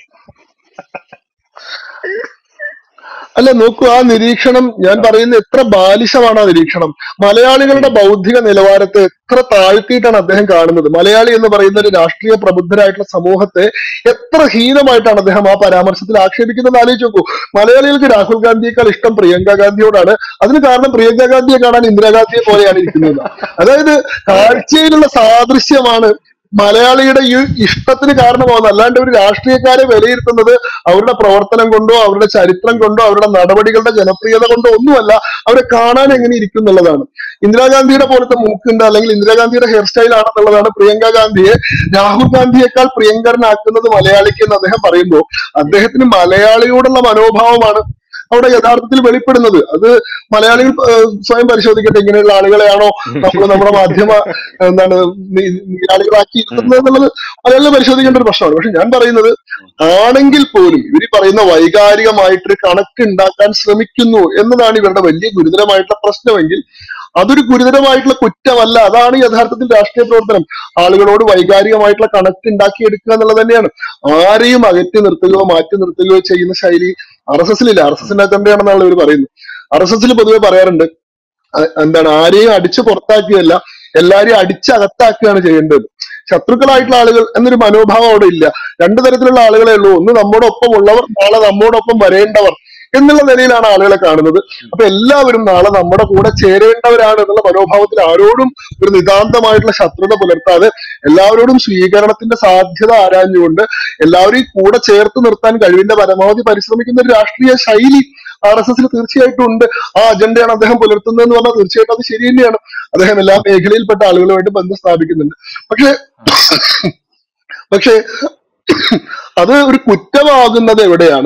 അല്ല നോക്കൂ, ആ നിരീക്ഷണം ഞാൻ പറയുന്നത് എത്ര ബാലിശമാണ്. ആ നിരീക്ഷണം മലയാളികളുടെ ബൗദ്ധിക നിലവാരത്തെ എത്ര താഴ്ത്തിയിട്ടാണ് അദ്ദേഹം കാണുന്നത്. മലയാളി എന്ന് പറയുന്ന ഒരു രാഷ്ട്രീയ പ്രബുദ്ധരായിട്ടുള്ള സമൂഹത്തെ എത്ര ഹീനമായിട്ടാണ് അദ്ദേഹം ആ പരാമർശത്തിൽ ആക്ഷേപിക്കുന്നത് ആലോചിച്ച് നോക്കൂ. മലയാളികൾക്ക് രാഹുൽ ഗാന്ധിയേക്കാൾ ഇഷ്ടം പ്രിയങ്ക ഗാന്ധിയോടാണ്. അതിന് കാരണം പ്രിയങ്ക ഗാന്ധിയെ കാണാൻ ഇന്ദിരാഗാന്ധിയെ പോലെയാണ് ഇരിക്കുന്നത്. അതായത് കാഴ്ചയിലുള്ള സാദൃശ്യമാണ് മലയാളിയുടെ ഈ ഇഷ്ടത്തിന് കാരണമാകുന്നത്. അല്ലാണ്ട് ഒരു രാഷ്ട്രീയക്കാരെ വിലയിരുത്തുന്നത് അവരുടെ പ്രവർത്തനം കൊണ്ടോ അവരുടെ ചരിത്രം കൊണ്ടോ അവരുടെ നടപടികളുടെ ജനപ്രിയത കൊണ്ടോ ഒന്നുമല്ല, അവരെ കാണാൻ എങ്ങനെ ഇരിക്കും എന്നുള്ളതാണ്. ഇന്ദിരാഗാന്ധിയുടെ പോലത്തെ മൂക്കുണ്ട് അല്ലെങ്കിൽ ഇന്ദിരാഗാന്ധിയുടെ ഹെയർ സ്റ്റൈൽ ആണെന്നുള്ളതാണ് പ്രിയങ്ക ഗാന്ധിയെ രാഹുൽ ഗാന്ധിയേക്കാൾ പ്രിയങ്കരനാക്കുന്നത് മലയാളിക്ക് എന്ന് അദ്ദേഹം പറയുമ്പോൾ അദ്ദേഹത്തിന് മലയാളിയോടുള്ള മനോഭാവമാണ് അവിടെ യഥാർത്ഥത്തിൽ വെളിപ്പെടുന്നത്. അത് മലയാളികൾ സ്വയം പരിശോധിക്കട്ടെ, ഇങ്ങനെയുള്ള ആളുകളെയാണോ നമ്മൾ നമ്മുടെ മാധ്യമ എന്താണ് ആളുകളാക്കി ഇരുത്തുന്നത് എന്നുള്ളത് മലയാളികൾ പരിശോധിക്കേണ്ട ഒരു പ്രശ്നമാണ്. പക്ഷെ ഞാൻ പറയുന്നത് ആണെങ്കിൽ പോലും ഇവർ പറയുന്ന വൈകാരികമായിട്ടൊരു കണക്ട് ഉണ്ടാക്കാൻ ശ്രമിക്കുന്നു എന്നതാണ് ഇവരുടെ വലിയ ഗുരുതരമായിട്ടുള്ള പ്രശ്നമെങ്കിൽ അതൊരു ഗുരുതരമായിട്ടുള്ള കുറ്റമല്ല. അതാണ് യഥാർത്ഥത്തിൽ രാഷ്ട്രീയ പ്രവർത്തനം. ആളുകളോട് വൈകാരികമായിട്ടുള്ള കണക്ട് ഉണ്ടാക്കിയെടുക്കുക എന്നുള്ളത് തന്നെയാണ്. ആരെയും അകറ്റി നിർത്തുകയോ മാറ്റി നിർത്തുകയോ ചെയ്യുന്ന ശൈലി ആർ എസ് എസിലില്ല. ആർ എസ് എസിന്റെ അജണ്ടയാണെന്നാണ് ഇവർ പറയുന്നത്. ആർ എസ് എസിൽ പൊതുവെ പറയാറുണ്ട് എന്താണ് ആരെയും അടിച്ചു പുറത്താക്കുകയല്ല, എല്ലാരെയും അടിച്ചകത്താക്കുകയാണ് ചെയ്യേണ്ടത്. ശത്രുക്കളായിട്ടുള്ള ആളുകൾ എന്നൊരു മനോഭാവം അവിടെ ഇല്ല. രണ്ടു തരത്തിലുള്ള ആളുകളെ ഉള്ളൂ. ഒന്ന് നമ്മോടൊപ്പം ഉള്ളവർ, നാളെ നമ്മോടൊപ്പം വരേണ്ടവർ എന്നുള്ള നിലയിലാണ് ആളുകളെ കാണുന്നത്. അപ്പൊ എല്ലാവരും നാളെ നമ്മുടെ കൂടെ ചേരേണ്ടവരാണ് എന്നുള്ള മനോഭാവത്തിൽ ആരോടും ഒരു നിതാന്തമായിട്ടുള്ള ശത്രുത പുലർത്താതെ എല്ലാവരോടും സ്വീകരണത്തിന്റെ സാധ്യത ആരാഞ്ഞുകൊണ്ട് എല്ലാവരെയും കൂടെ ചേർത്ത് നിർത്താൻ കഴിവിന്റെ പരമാവധി പരിശ്രമിക്കുന്ന ഒരു രാഷ്ട്രീയ ശൈലി ആർ എസ് എസിൽ തീർച്ചയായിട്ടും ഉണ്ട്. ആ അജണ്ടയാണ് അദ്ദേഹം പുലർത്തുന്നതെന്ന് പറഞ്ഞാൽ തീർച്ചയായിട്ടും അത് ശരി തന്നെയാണ്. അദ്ദേഹം എല്ലാ മേഖലയിൽപ്പെട്ട ആളുകളുമായിട്ട് ബന്ധം സ്ഥാപിക്കുന്നുണ്ട്. പക്ഷെ പക്ഷെ അത് ഒരു കുറ്റമാകുന്നത് എവിടെയാണ്?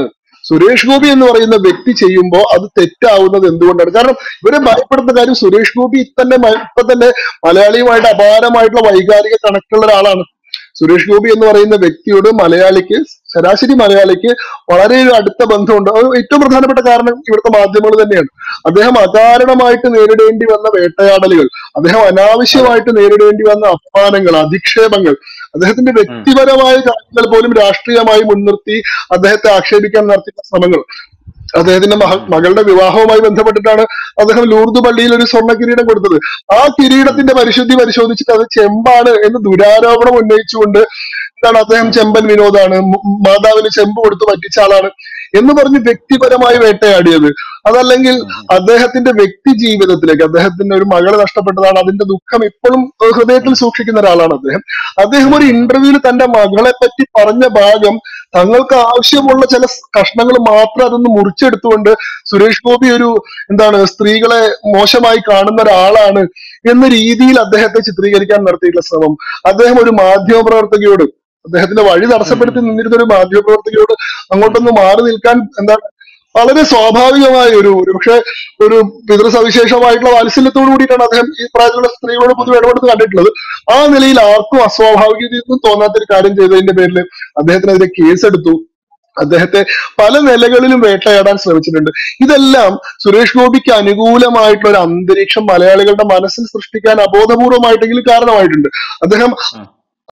സുരേഷ് ഗോപി എന്ന് പറയുന്ന വ്യക്തി ചെയ്യുമ്പോൾ അത് തെറ്റാവുന്നത് എന്തുകൊണ്ടാണ്? കാരണം ഇവരെ ഭയപ്പെടുന്ന കാര്യം സുരേഷ് ഗോപി തന്നെ മ- ഇപ്പൊ തന്നെ മലയാളിയുമായിട്ട് അപാരമായിട്ടുള്ള വൈകാരിക കണക്റ്റുള്ള ഒരാളാണ്. സുരേഷ് ഗോപി എന്ന് പറയുന്ന വ്യക്തിയോട് മലയാളിക്ക്, ശരാശരി മലയാളിക്ക് വളരെ ഒരു അടുത്ത ബന്ധമുണ്ട്. അത് ഏറ്റവും പ്രധാനപ്പെട്ട കാരണം ഇവിടുത്തെ മാധ്യമങ്ങൾ തന്നെയാണ്. അദ്ദേഹം അകാരണമായിട്ട് നേരിടേണ്ടി വന്ന വേട്ടയാടലുകൾ, അദ്ദേഹം അതെ. അനാവശ്യമായിട്ട് നേരിടേണ്ടി വന്ന അപമാനങ്ങൾ, അധിക്ഷേപങ്ങൾ, അദ്ദേഹത്തിന്റെ ഉം. വ്യക്തിപരമായ കാര്യങ്ങൾ പോലും രാഷ്ട്രീയമായി മുൻനിർത്തി അദ്ദേഹത്തെ ആക്ഷേപിക്കാൻ നടത്തിയ ശ്രമങ്ങൾ, അദ്ദേഹത്തിന്റെ മഹ ഉം. മകളുടെ വിവാഹവുമായി ബന്ധപ്പെട്ടിട്ടാണ് അദ്ദേഹം ലൂർദ് പള്ളിയിൽ ഒരു സ്വർണ്ണ കിരീടം കൊടുത്തത്. ആ ഉം. കിരീടത്തിന്റെ പരിശുദ്ധി പരിശോധിച്ചിട്ട് അത് ചെമ്പാണ് എന്ന് ദുരാരോപണം ഉന്നയിച്ചുകൊണ്ട് എന്താണ് അദ്ദേഹം ഉം. ചെമ്പൻ വിനോദാണ്, മ- മാതാവിന് ചെമ്പ് കൊടുത്ത് പറ്റിച്ച ആളാണ് എന്ന് പറഞ്ഞ് വ്യക്തിപരമായി വേട്ടയാടിയത്. അതല്ലെങ്കിൽ ഉം. അദ്ദേഹത്തിന്റെ വ്യക്തി ജീവിതത്തിലേക്ക്, അദ്ദേഹത്തിന്റെ ഒരു മകളെ നഷ്ടപ്പെട്ടതാണ്, അതിന്റെ ദുഃഖം ഇപ്പോഴും ഏഹ്, ഹൃദയത്തിൽ ഉം. സൂക്ഷിക്കുന്ന ഒരാളാണ് അദ്ദേഹം. അദ്ദേഹം ഉം. ഒരു ഉം. ഇന്റർവ്യൂവിൽ തന്റെ മകളെ പറ്റി പറഞ്ഞ ഭാഗം തങ്ങൾക്ക് ആവശ്യമുള്ള ചില കഷ്ണങ്ങൾ മാത്രം അതൊന്ന് മുറിച്ചെടുത്തുകൊണ്ട് സുരേഷ് ഗോപി ഒരു എന്താണ് സ്ത്രീകളെ മോശമായി കാണുന്ന ഒരാളാണ് എന്ന രീതിയിൽ അദ്ദേഹത്തെ ചിത്രീകരിക്കാൻ നടത്തിയിട്ടുള്ള ശ്രമം, അദ്ദേഹം ഒരു മാധ്യമ പ്രവർത്തകയോട്, അദ്ദേഹത്തിന്റെ വഴി ഉം. തടസ്സപ്പെടുത്തി ഉം. നിന്നിരുന്ന ഒരു മാധ്യമ പ്രവർത്തകയോട് ഉം. അങ്ങോട്ടൊന്ന് മാറി നിൽക്കാൻ എന്താണ് വളരെ സ്വാഭാവികമായ ഒരു ഒരു പക്ഷെ ഒരു പിതൃസവിശേഷമായിട്ടുള്ള വാത്സല്യത്തോടു കൂടിയിട്ടാണ് അദ്ദേഹം ഈ പ്രായത്തിലുള്ള സ്ത്രീകളോട് പൊതുവെ ഇടപെടുന്നത് കണ്ടിട്ടുള്ളത്. ആ നിലയിൽ ആർക്കും അസ്വാഭാവികതയൊന്നും തോന്നാത്തൊരു കാര്യം ചെയ്തതിന്റെ പേരിൽ അദ്ദേഹത്തിനെതിരെ കേസെടുത്തു. അദ്ദേഹത്തെ പല നിലകളിലും വേട്ടയാടാൻ ശ്രമിച്ചിട്ടുണ്ട്. ഇതെല്ലാം സുരേഷ് ഗോപിക്ക് അനുകൂലമായിട്ടുള്ള ഒരു അന്തരീക്ഷം മലയാളികളുടെ മനസ്സിൽ സൃഷ്ടിക്കാൻ അബോധപൂർവമായിട്ടെങ്കിലും കാരണമായിട്ടുണ്ട്. അദ്ദേഹം ഉം.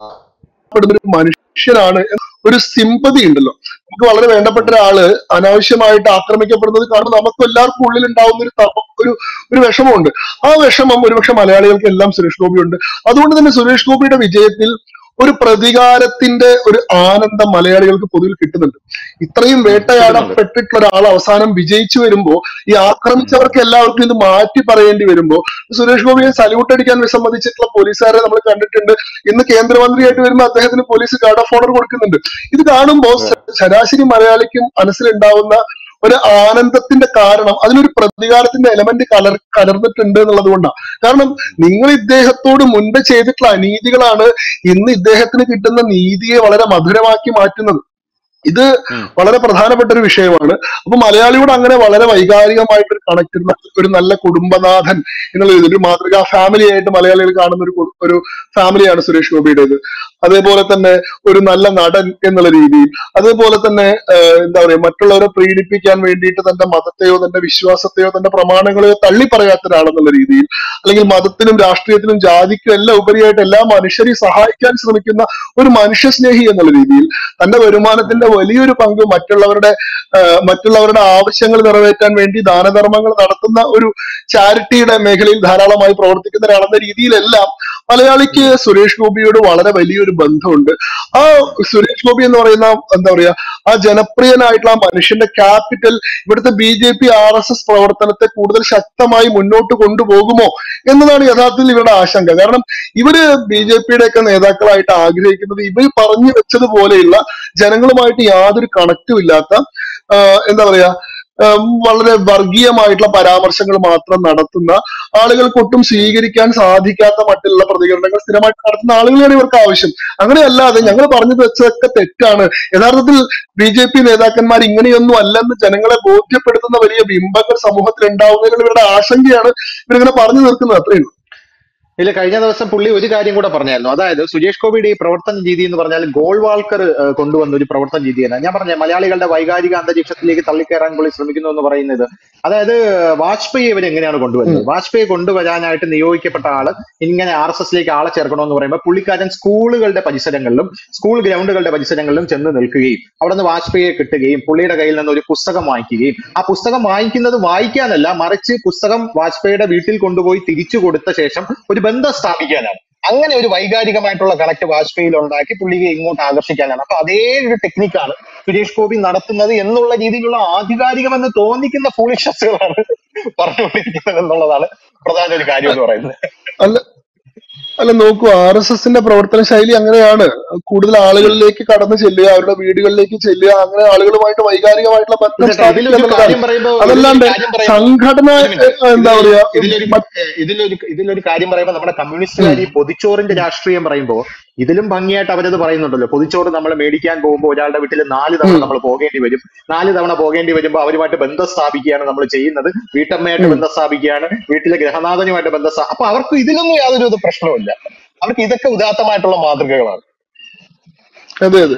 പെടുന്ന ഒരു മനുഷ്യനാണ് എന്ന ഒരു സിമ്പതി ഉണ്ടല്ലോ. നമുക്ക് വളരെ വേണ്ടപ്പെട്ട ഉം. ഒരാള് അനാവശ്യമായിട്ട് ആക്രമിക്കപ്പെടുന്നത് കാണുമ്പോൾ നമുക്ക് എല്ലാവർക്കും ഉള്ളിൽ ഉണ്ടാവുന്ന ഒരു തപ- ഒരു ഒരു വിഷമമുണ്ട്. ആ വിഷമം ഒരുപക്ഷെ മലയാളികൾക്ക് എല്ലാം സുരേഷ് ഗോപി ഉണ്ട്. അതുകൊണ്ട് തന്നെ സുരേഷ് ഗോപിയുടെ വിജയത്തിൽ ഒരു പ്രതികാരത്തിന്റെ ഒരു ആനന്ദം മലയാളികൾക്ക് പൊതുവിൽ കിട്ടുന്നുണ്ട്. ഇത്രയും ഉം. കിട്ടുന്നുണ്ട്. വേട്ടയാടപ്പെട്ടിട്ടുള്ള ഒരാൾ അവസാനം വിജയിച്ചു വരുമ്പോ ഈ ഉം. ആക്രമിച്ചവർക്ക് എല്ലാവർക്കും ഇത് മാറ്റി പറയേണ്ടി വരുമ്പോ സുരേഷ് ഗോപിയെ സല്യൂട്ട് അടിക്കാൻ വിസമ്മതിച്ചിട്ടുള്ള പോലീസുകാരെ നമ്മൾ കണ്ടിട്ടുണ്ട്. ഇന്ന് കേന്ദ്രമന്ത്രിയായിട്ട് വരുമ്പോൾ അദ്ദേഹത്തിന് പോലീസ് ഗാർഡ് ഓഫ് ഓണർ കൊടുക്കുന്നുണ്ട്. ഇത് കാണുമ്പോൾ അതെ. ശ- ശരാശരി മലയാളിക്കും മനസ്സിലുണ്ടാവുന്ന ഒരു ആനന്ദത്തിന്റെ കാരണം അതിനൊരു പ്രതികാരത്തിന്റെ എലമെന്റ് കലർ കലർന്നിട്ടുണ്ട് എന്നുള്ളത് കൊണ്ടാണ്. കാരണം നിങ്ങൾ ഇദ്ദേഹത്തോട് മുൻപ് ചെയ്തിട്ടുള്ള അനീതികളാണ് ഇന്ന് ഇദ്ദേഹത്തിന് കിട്ടുന്ന നീതിയെ വളരെ മധുരമാക്കി മാറ്റുന്നത്. ഇത് ഉം. വളരെ പ്രധാനപ്പെട്ട ഒരു വിഷയമാണ്. അപ്പൊ മലയാളിയോട് അങ്ങനെ വളരെ വൈകാരികമായിട്ടൊരു കണക്ട്, ഒരു നല്ല കുടുംബനാഥൻ എന്നുള്ള രീതിയിൽ ഒരു മാതൃകാ ഫാമിലി ആയിട്ട് മലയാളികൾ കാണുന്ന ഒരു കു- ഒരു ഫാമിലിയാണ് സുരേഷ് ഗോപിയുടേത്. അതേപോലെ തന്നെ ഒരു നല്ല നടൻ എന്നുള്ള രീതിയിൽ, അതേപോലെ തന്നെ ആഹ് എന്താ പറയാ മറ്റുള്ളവരെ പ്രീണിപ്പിക്കാൻ വേണ്ടിയിട്ട് തന്റെ മതത്തെയോ തന്റെ വിശ്വാസത്തെയോ തന്റെ പ്രമാണങ്ങളെയോ തള്ളി പറയാത്ത ഒരാളെന്നുള്ള രീതിയിൽ, അല്ലെങ്കിൽ മതത്തിനും രാഷ്ട്രീയത്തിനും ജാതിക്കും എല്ലാം ഉപരിയായിട്ട് എല്ലാ മനുഷ്യരെയും സഹായിക്കാൻ ശ്രമിക്കുന്ന ഒരു മനുഷ്യസ്നേഹി എന്നുള്ള രീതിയിൽ തന്റെ ഉം. വരുമാനത്തിന്റെ വലിയൊരു പങ്ക് മറ്റുള്ളവരുടെ ആഹ് മറ്റുള്ളവരുടെ ആവശ്യങ്ങൾ നിറവേറ്റാൻ വേണ്ടി ദാനധർമ്മങ്ങൾ നടത്തുന്ന ഒരു ചാരിറ്റിയുടെ മേഖലയിൽ ധാരാളമായി പ്രവർത്തിക്കുന്ന ഒരാളെന്ന രീതിയിലെല്ലാം മലയാളിക്ക് ഉം. സുരേഷ് ഗോപിയോട് വളരെ വലിയൊരു ബന്ധമുണ്ട്. ആ ഉം. സുരേഷ് ഗോപി എന്ന് പറയുന്ന എന്താ പറയാ ആ ജനപ്രിയനായിട്ടുള്ള ആ മനുഷ്യന്റെ ക്യാപിറ്റൽ ഇവിടുത്തെ B J P R S S പ്രവർത്തനത്തെ കൂടുതൽ ശക്തമായി മുന്നോട്ട് കൊണ്ടുപോകുമോ എന്നതാണ് യഥാർത്ഥത്തിൽ ഇവരുടെ ആശങ്ക. കാരണം ഇവര് ബി ഉം. ജെ പിയുടെ ഒക്കെ നേതാക്കളായിട്ട് ആഗ്രഹിക്കുന്നത് ഇവർ പറഞ്ഞു വെച്ചതുപോലെയുള്ള ജനങ്ങളുമായിട്ട് യാതൊരു കണക്റ്റും ഇല്ലാത്ത ആഹ് എന്താ പറയാ ആഹ് വളരെ വർഗീയമായിട്ടുള്ള പരാമർശങ്ങൾ മാത്രം നടത്തുന്ന, ആളുകൾക്കൊട്ടും സ്വീകരിക്കാൻ സാധിക്കാത്ത മറ്റുള്ള പ്രതികരണങ്ങൾ സ്ഥിരമായിട്ട് നടത്തുന്ന ആളുകളെയാണ് ഇവർക്ക് ആവശ്യം. അങ്ങനെയല്ലാതെ ഉം. ഞങ്ങൾ പറഞ്ഞു വെച്ചതൊക്കെ തെറ്റാണ്, യഥാർത്ഥത്തിൽ ബി ജെ പി നേതാക്കന്മാർ ഇങ്ങനെയൊന്നും അല്ലെന്ന് ജനങ്ങളെ ബോധ്യപ്പെടുത്തുന്ന വലിയ ബിംബങ്ങൾ സമൂഹത്തിൽ ഉണ്ടാവുന്നതിനുള്ള ഇവരുടെ ആശങ്കയാണ് ഇവരിങ്ങനെ പറഞ്ഞു തീർക്കുന്നത്. അത്രയേ ഉള്ളൂ. ഇല്ല, കഴിഞ്ഞ ദിവസം പുള്ളി ഒരു കാര്യം കൂടെ പറഞ്ഞായിരുന്നു. അതായത് സുരേഷ് ഗോപിയുടെ ഈ പ്രവർത്തന രീതി എന്ന് പറഞ്ഞാൽ ഗോൾവാൾക്കർ ഏഹ്, കൊണ്ടുവന്ന ഒരു പ്രവർത്തന രീതിയാണ്. ഞാൻ പറഞ്ഞ മലയാളികളുടെ വൈകാരിക അന്തരീക്ഷത്തിലേക്ക് തള്ളിക്കയറാൻ പുള്ളി ശ്രമിക്കുന്നു എന്ന് പറയുന്നത്. അതായത് വാജ്പേയി ഇവർ എങ്ങനെയാണ് ഉം. കൊണ്ടുവരുന്നത്? വാജ്പേയി കൊണ്ടുവരാനായിട്ട് നിയോഗിക്കപ്പെട്ട ആള് ഇങ്ങനെ ആർ എസ് എസിലേക്ക് ആളെ ചേർക്കണമെന്ന് പറയുമ്പോൾ പുള്ളിക്കാരൻ സ്കൂളുകളുടെ പരിസരങ്ങളിലും സ്കൂൾ ഗ്രൗണ്ടുകളുടെ പരിസരങ്ങളിലും ചെന്ന് നിൽക്കുകയും അവിടെ നിന്ന് വാജ്പേയിയെ കിട്ടുകയും പുള്ളിയുടെ കയ്യിൽ നിന്ന് ഒരു പുസ്തകം വാങ്ങിക്കുകയും ആ പുസ്തകം വാങ്ങിക്കുന്നത് വായിക്കാനല്ല, മറിച്ച് പുസ്തകം വാജ്പേയിയുടെ വീട്ടിൽ കൊണ്ടുപോയി തിരിച്ചു കൊടുത്ത ശേഷം ഒരു ബന്ധം സ്ഥാപിക്കാനാണ്. അങ്ങനെ ഒരു വൈകാരികമായിട്ടുള്ള കണക്ട് വാജ്പേയിയിൽ ഉണ്ടാക്കി പുള്ളിയെ ഇങ്ങോട്ട് ആകർഷിക്കാനാണ്. അപ്പൊ അതേ ഒരു ടെക്നിക്കാണ് സുരേഷ് ഗോപി നടത്തുന്നത് എന്നുള്ള രീതിയിലുള്ള ആധികാരികമെന്ന് തോന്നിക്കുന്ന ഫൂളിഷസുകളാണ് പറഞ്ഞുകൊണ്ടിരിക്കുന്നത് എന്നുള്ളതാണ് പ്രധാന ഒരു കാര്യം എന്ന് പറയുന്നത്. അല്ല അല്ല നോക്കൂ, ആർ എസ് എസിന്റെ പ്രവർത്തന ശൈലി അങ്ങനെയാണ്. കൂടുതൽ ഉം. ആളുകളിലേക്ക് കടന്നു ചെല്ലുക, അവരുടെ വീടുകളിലേക്ക് ചെല്ലുക, അങ്ങനെ ആളുകളുമായിട്ട് വൈകാരികമായിട്ടുള്ള ബന്ധം ചേട്ടാ, സ്ഥാപിക്കുക ഇതിലൊരു എന്നുള്ളതാണ്. കാര്യം പറയുമ്പോ ഇതിലൊരു അതല്ലാണ്ട് കാര്യം പറയുമ്പോ സംഘടന ഒരു മിനിറ്റ്, ഏഹ്, എന്താ ഇതിലൊരു പറയാ ഇതിലൊരു മറ്റ് ഏഹ്, ഇതിലൊരു ഇതിലൊരു കാര്യം പറയുമ്പോൾ നമ്മുടെ ഉം, കമ്മ്യൂണിസ്റ്റുകാർ ഈ പൊതിച്ചോറിന്റെ രാഷ്ട്രീയം പറയുമ്പോൾ ഇതിലും ഭംഗിയായിട്ട് അവരത് പറയുന്നുണ്ടല്ലോ. പൊതിച്ചോറ് നമ്മൾ മേടിക്കാൻ പോകുമ്പോൾ ഒരാളുടെ വീട്ടിൽ നാല് തവണ ഉം, നമ്മൾ പോകേണ്ടി വരും. നാല് തവണ പോകേണ്ടി വരുമ്പോൾ അവരുമായിട്ട് ബന്ധം സ്ഥാപിക്കുകയാണ് നമ്മൾ ചെയ്യുന്നത്. വീട്ടമ്മയായിട്ട് ഉം. ബന്ധം സ്ഥാപിക്കുകയാണ്, വീട്ടിലെ ഗൃഹനാഥനുമായിട്ട് ബന്ധം സ്ഥാ അപ്പൊ അവർക്ക് ഇതിലൊന്നും യാതൊരു ഇത് പ്രശ്നവുമില്ല. അവർക്ക് ഇതൊക്കെ ഉദാത്തമായിട്ടുള്ള മാതൃകകളാണ്. അതെ അതെ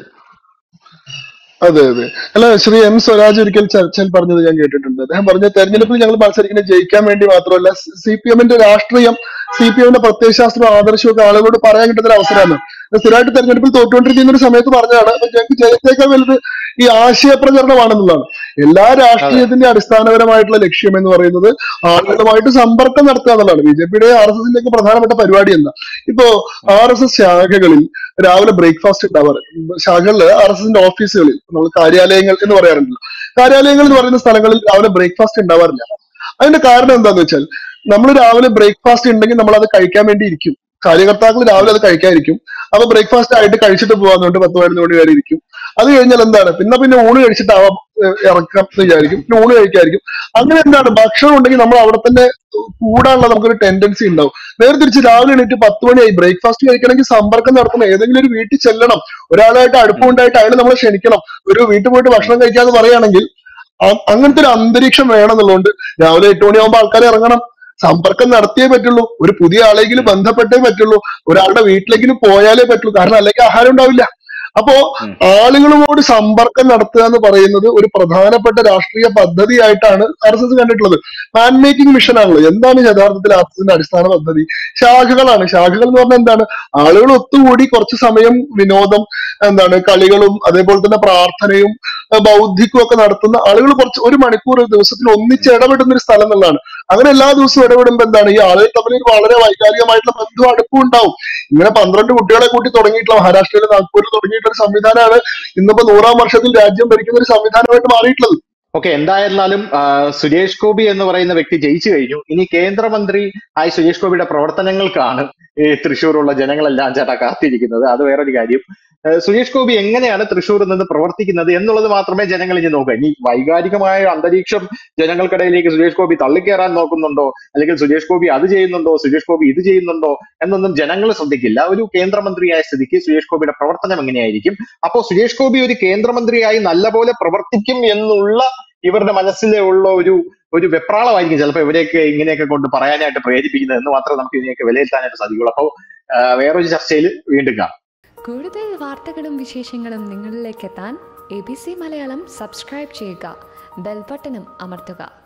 അതെ അതെ അല്ല, ശ്രീ എം സ്വരാജ് ഒരിക്കൽ ചർച്ചയിൽ പറഞ്ഞത് ഞാൻ കേട്ടിട്ടുണ്ട്. അദ്ദേഹം പറഞ്ഞ ഉം, തെരഞ്ഞെടുപ്പിൽ ഞങ്ങൾ മത്സരിക്കുന്നത് ജയിക്കാൻ വേണ്ടി മാത്രമല്ല, സി പി എമ്മിന്റെ രാഷ്ട്രീയം, സി പി എമ്മിന്റെ പ്രത്യയശാസ്ത്രവും ആദർശവും ഒക്കെ ആളുകളോട് പറയാൻ കിട്ടുന്ന ഒരു അവസരമാണ്. സ്ഥിരമായിട്ട് തെരഞ്ഞെടുപ്പിൽ തോറ്റുകൊണ്ടിരിക്കുന്ന ഒരു സമയത്ത് പറഞ്ഞതാണ്, അപ്പൊ ഞങ്ങൾക്ക് ജയത്തേക്കാൾ വലുത് ഈ ആശയ പ്രചരണമാണെന്നുള്ളതാണ്. എല്ലാ അതെ. രാഷ്ട്രീയത്തിന്റെ അടിസ്ഥാനപരമായിട്ടുള്ള ലക്ഷ്യം എന്ന് പറയുന്നത് ആളുകളുമായിട്ട് സമ്പർക്കം നടത്തുക എന്നുള്ളതാണ്. ബി ജെ പിയുടെ ആർ എസ് എസിന്റെ ഒക്കെ പ്രധാനപ്പെട്ട പരിപാടി എന്താ? ഇപ്പോ ഉം, ആർ എസ് എസ് ശാഖകളിൽ രാവിലെ ബ്രേക്ക്ഫാസ്റ്റ് ഉണ്ടാവാറ്, ശാഖകളില് ആർ എസ് എസിന്റെ ഓഫീസുകളിൽ, നമ്മൾ കാര്യാലയങ്ങൾ എന്ന് പറയാറുണ്ടല്ലോ, കാര്യാലയങ്ങൾ എന്ന് ഉം, പറയുന്ന സ്ഥലങ്ങളിൽ രാവിലെ ബ്രേക്ക്ഫാസ്റ്റ് ഉണ്ടാവാറില്ല. അതിന്റെ കാരണം എന്താന്ന് വെച്ചാൽ, നമ്മൾ രാവിലെ ബ്രേക്ക്ഫാസ്റ്റ് ഉണ്ടെങ്കിൽ നമ്മൾ അത് കഴിക്കാൻ വേണ്ടി ഇരിക്കും. കാര്യകർത്താക്കൾ രാവിലെ ഉം, അത് കഴിക്കാതിരിക്കും. അപ്പൊ ബ്രേക്ക്ഫാസ്റ്റ് ആയിട്ട് കഴിച്ചിട്ട് പോകാന്നുകൊണ്ട് പത്ത് പതിനൊന്ന് മണി വരെ ഇരിക്കും. അത് കഴിഞ്ഞാൽ എന്താണ്, പിന്നെ പിന്നെ ഊണ് കഴിച്ചിട്ടാവാം ഏഹ് ഇറക്കാം എന്ന് വിചാരിക്കും, പിന്നെ ഊണ് കഴിക്കായിരിക്കും. അങ്ങനെ എന്താണ്, ഭക്ഷണം ഉണ്ടെങ്കിൽ നമ്മൾ അവിടെ തന്നെ കൂടാനുള്ള നമുക്കൊരു ടെൻഡൻസി ഉണ്ടാവും. നേരെ തിരിച്ച് രാവിലെ എണീറ്റ് പത്ത് മണിയായി ബ്രേക്ക്ഫാസ്റ്റ് കഴിക്കണമെങ്കിൽ സമ്പർക്കം നടത്തണം, ഏതെങ്കിലും ഒരു വീട്ടിൽ ചെല്ലണം, ഒരാളായിട്ട് ഉം, അടുപ്പമുണ്ടായിട്ട് അയാൾ നമ്മളെ ക്ഷണിക്കണം. ഒരു വീട്ടിൽ പോയിട്ട് ഉം, ഭക്ഷണം കഴിക്കാന്ന് പറയുകയാണെങ്കിൽ അ- അങ്ങനത്തെ ഒരു അന്തരീക്ഷം വേണമെന്നുള്ളതുകൊണ്ട് രാവിലെ എട്ട് മണിയാകുമ്പോൾ ആൾക്കാർ ഇറങ്ങണം, സമ്പർക്കം നടത്തിയേ പറ്റുള്ളൂ, ഒരു പുതിയ ആളെങ്കിലും ഉം, ബന്ധപ്പെട്ടേ പറ്റുള്ളൂ, ഒരാളുടെ വീട്ടിലെങ്കിലും പോയാലേ പറ്റുള്ളൂ, കാരണം അല്ലെങ്കിൽ ആഹാരം ഉണ്ടാവില്ല. അപ്പോ ഉം, ആളുകളോട് സമ്പർക്കം നടത്തുക എന്ന് പറയുന്നത് ഒരു പ്രധാനപ്പെട്ട രാഷ്ട്രീയ പദ്ധതിയായിട്ടാണ് ആർ എസ് എസ് കണ്ടിട്ടുള്ളത്. മാൻ മേക്കിംഗ് മിഷൻ ആണല്ലോ. എന്താണ് യഥാർത്ഥത്തിൽ ആർ എസ് എസിന്റെ അടിസ്ഥാന പദ്ധതി? ശാഖകളാണ്. ശാഖകൾ എന്ന് പറഞ്ഞാൽ എന്താണ്? ആളുകൾ ഒത്തുകൂടി കുറച്ച് സമയം വിനോദം, എന്താണ്, കളികളും അതേപോലെ തന്നെ പ്രാർത്ഥനയും ഏഹ് ബൗദ്ധികവും ഒക്കെ നടത്തുന്ന ആളുകൾ കുറച്ച് ഒരു മണിക്കൂർ ഒരു ദിവസത്തിൽ ഒന്നിച്ച് ഉം, ഇടപെടുന്ന ഒരു സ്ഥലം എന്നുള്ളതാണ്. അങ്ങനെ എല്ലാ ദിവസവും ഇടപെടുമ്പോൾ എന്താണ്, ഈ ആളുകൾ തമ്മിൽ ഒരു വളരെ വൈകാരികമായിട്ടുള്ള ബന്ധവും അടുപ്പവും ഉണ്ടാവും. ഇങ്ങനെ പന്ത്രണ്ട് കുട്ടികളെ കൂട്ടി തുടങ്ങിയിട്ടുള്ള മഹാരാഷ്ട്രയിലെ നാഗ്പൂരിൽ തുടങ്ങിയിട്ടുള്ള ഒരു സംവിധാനമാണ് ഇന്നിപ്പോ നൂറാം വർഷത്തിൽ രാജ്യം ഭരിക്കുന്ന ഒരു സംവിധാനമായിട്ട് മാറിയിട്ടുള്ളത്. ഓക്കെ. എന്തായിരുന്നാലും ആ, സുരേഷ് ഗോപി എന്ന് പറയുന്ന വ്യക്തി ജയിച്ചു കഴിഞ്ഞു. ഇനി കേന്ദ്രമന്ത്രി ആയി സുരേഷ് ഗോപിയുടെ പ്രവർത്തനങ്ങൾക്കാണ് ഈ തൃശ്ശൂരുള്ള ജനങ്ങളെല്ലാം ചേട്ടാ കാത്തിരിക്കുന്നത്. അത് വേറൊരു കാര്യം. ആ, സുരേഷ് ഗോപി എങ്ങനെയാണ് തൃശ്ശൂരിൽ നിന്ന് പ്രവർത്തിക്കുന്നത് എന്നുള്ളത് മാത്രമേ ജനങ്ങൾ ഇനി നോക്കൂ. ഇനി വൈകാരികമായ അന്തരീക്ഷം ജനങ്ങൾക്കിടയിലേക്ക് സുരേഷ് ഗോപി തള്ളിക്കയറാൻ നോക്കുന്നുണ്ടോ, അല്ലെങ്കിൽ സുരേഷ് ഗോപി അത് ചെയ്യുന്നുണ്ടോ, സുരേഷ് ഗോപി ഇത് ചെയ്യുന്നുണ്ടോ എന്നൊന്നും ജനങ്ങൾ ശ്രദ്ധിക്കില്ല. ഒരു കേന്ദ്രമന്ത്രിയായ സ്ഥിതിക്ക് സുരേഷ് ഗോപിയുടെ പ്രവർത്തനം എങ്ങനെയായിരിക്കും? അപ്പോ സുരേഷ് ഗോപി ഒരു കേന്ദ്രമന്ത്രിയായി നല്ലപോലെ പ്രവർത്തിക്കും എന്നുള്ള ഇവരുടെ മനസ്സിലെ ഉള്ള ഒരു ഒരു വെപ്രാളമായിരിക്കും ചിലപ്പോൾ ഇവരെയൊക്കെ ഇങ്ങനെയൊക്കെ കൊണ്ട് പറയാനായിട്ട് പ്രേരിപ്പിക്കുന്നത് എന്ന് മാത്രമേ നമുക്ക് ഇതിനെയൊക്കെ വിലയിരുത്താനായിട്ട് സാധിക്കുള്ളൂ. അപ്പോൾ വേറൊരു ചർച്ചയിൽ വീണ്ടും കാണാം. കൂടുതൽ വാർത്തകളും വിശേഷങ്ങളും നിങ്ങളിലേക്ക് എത്താൻ A B C Malayalam subscribe ചെയ്യുക, ബെൽബട്ടനും അമർത്തുക.